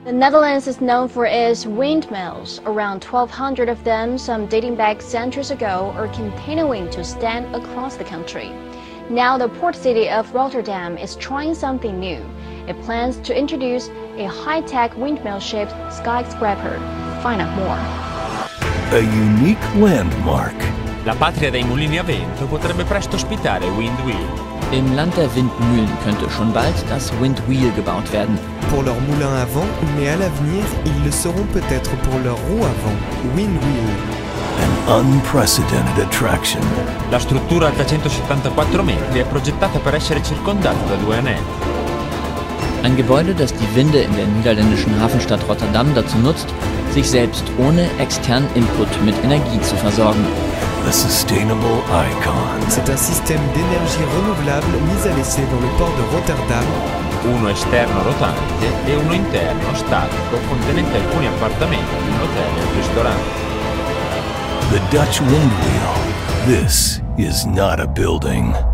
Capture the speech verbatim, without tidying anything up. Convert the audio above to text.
The Netherlands is known for its windmills. Around twelve hundred of them, some dating back centuries ago, are continuing to stand across the country. Now the port city of Rotterdam is trying something new. It plans to introduce a high-tech windmill-shaped skyscraper. Find out more. A unique landmark. La patria dei mulini a vento potrebbe presto ospitare Windwheel. Im Land der Windmühlen könnte schon bald das Windwheel gebaut werden. Pour leur moulin à vent, mais à l'avenir, ils le seront peut-être pour leur roue à vent, Windwheel. An unprecedented attraction. La struttura alta centosettantaquattro metri è progettata per essere circondata da due anelli. Ein Gebäude, das die Winde in der niederländischen Hafenstadt Rotterdam dazu nutzt, sich selbst ohne externen Input mit Energie zu versorgen. A sustainable icon. C'est un système d'énergie renouvelable mis à l'essai dans le port de Rotterdam. Uno esterno rotante e uno interno statico contenente alcuni appartamenti, un hotel e un ristorante. The Dutch Windwheel. This is not a building.